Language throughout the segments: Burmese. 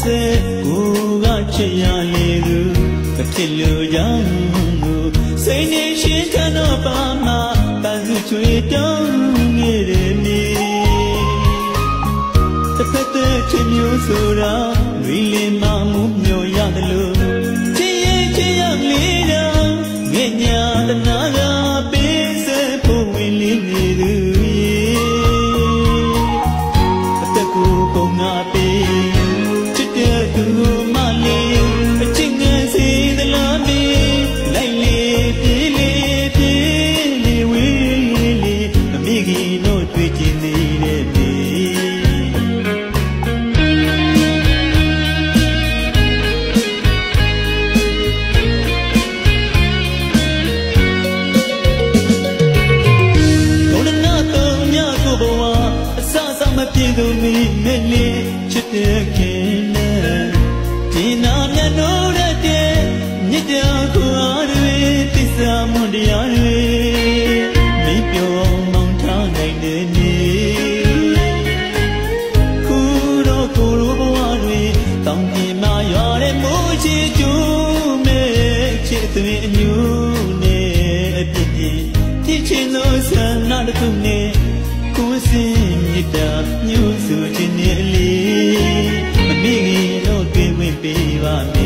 se uga chaya leru katilu jangu say nation tano pama bazu chui dong iremi tapete chimyu sura really mamu myo yadalu chiye chiya lida ngenya tanara pese powili niru ataku konga pe chite tu mali chinga si dalami laile pile pile wili amigi no twiji ni de do me mele chite kene dina mya no de nitya ko arwe tisa mundiya rwe mi pyo mong tha nai de ni ku ro bwa rwe tong pi ma ywa de mo chi chu me chit twi anyu ne a pit pi ti chin no san na de tu ne ku sin da nyu su chin ni li mi gi no twi win pi ba me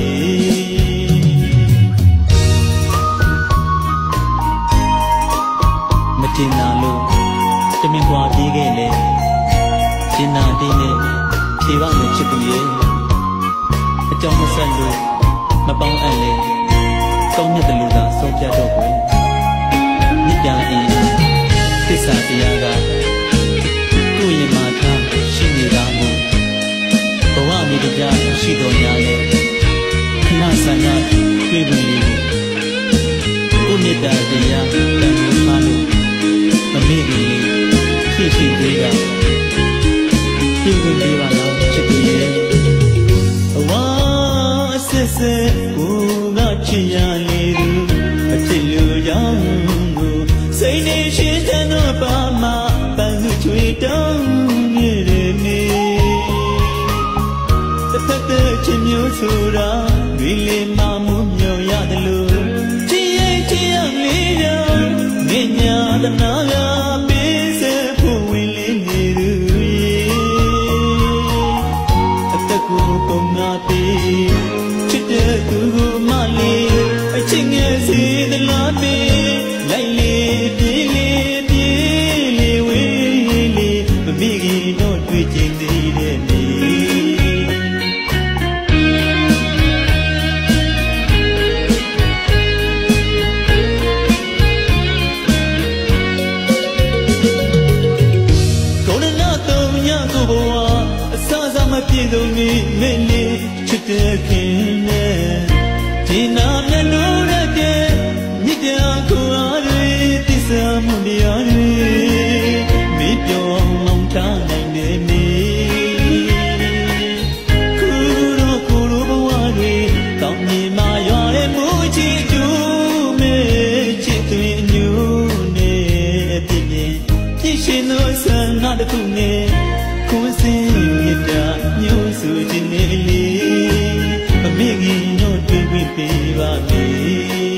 ma tin na lo tamin kwa pi ge le chin na ti ne phi ba me chit pu ye a chong ma sat lo ma paung an le kong nyat lu da so pya do kwe nit ya in tissa tiya gaကိုယ်ရင်မာထားရှိနေတာမို့ဘဝမိတ္တရှိတော်များလေခဏဆန္ဒတွေ့ပြီကိုမေတ္တာတရားတန်ဖိုးထားလို့မမေ့ဘူးဖြည့်ဖြည့်သေးတာပြုလုပ်ပေးပါလားချစ်သူရဲ့ဘဝအစစ်စစ်ကိုငါချစ်ရလေသူအချစ်လူကြောင့်ကိုစိတ်နေရှင်းတဲ့တော့ပါမှာချွေတောင်းရည်နေတစ်ဖက်တည်းချင်းမျိုးဆိုတာဒီလေမမှုမြော်ရတယ်လို့ချီရဲ့ချီရလေးတော့မညာတနာလာပေးစေဖို့ဝင်လေးနေသူအတကူပုံနာပေးချစ်တဲ့သူကိုမလေးအချင်းငယ်စီတလားပေးလိုက်လေးပြေးလေးပြေးလေးဝေးမိဂီတို့တွေ့ချင်းသေးတဲ့နေ့ကိုရနာတော့ညကိုဘဝအစစမပြေဆုံးမိမင်းလေးချစ်တဲ့ခင်နဲ့ဒီနာမျက်နှာတဲ့မြစ်တာကိုအားတွေသစ္စာမှုတရားတွေမိပြောထားနိုင်နေမီကူရိုဘဝတွေကောင်းမြင်မာရွာရဲ့မူချီကျူးမေချစ်သွင်းညူနေအပြည့်ပြည့်ပြည့်ရှင်သောဆန္ဒတစ်ခုနဲ့ကိုယ်စင်မြတ်တာညှို့ဆိုခြင်းနဲ့လေအမေကြီးတို့တွေ့ပြီးပါမေ